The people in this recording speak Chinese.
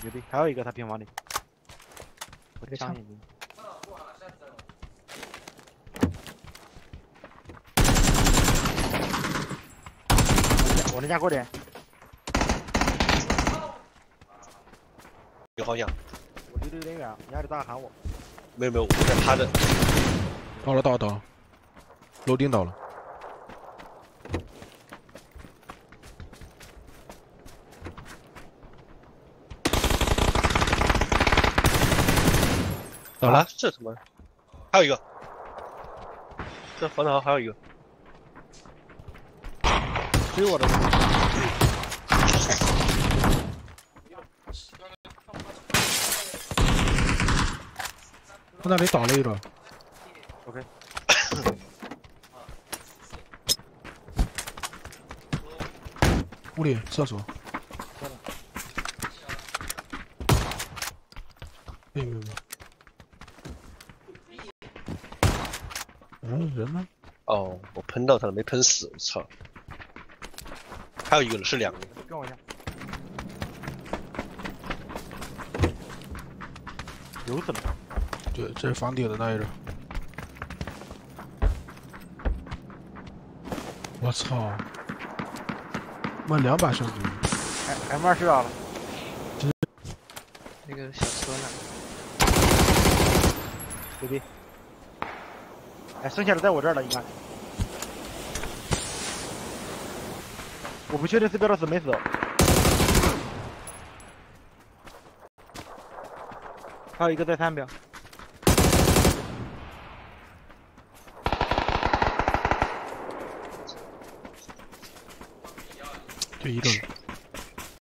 有的，还有一个他平房里，我这枪眼睛。我那家过点。 有方向。 我离得有点远，你还得大喊我。 没有没有，我在趴着。 到了，楼顶到了。 好了，这什么？还有一个，这房子还有一个。 只有我的。 我那里倒了一个。 OK。 屋里厕所。没有。人呢？ 哦，我喷到他了，没喷死，我操！还有一个人，是两个人。 跟我一下。有死了。 对，这是房顶的那一个。我操！妈2把兄弟。 M20打了。 那个小车呢？ 对对。哎，剩下的在我这儿了，应该。我不确定是标到死没死。还有一个在3标。 就一个人。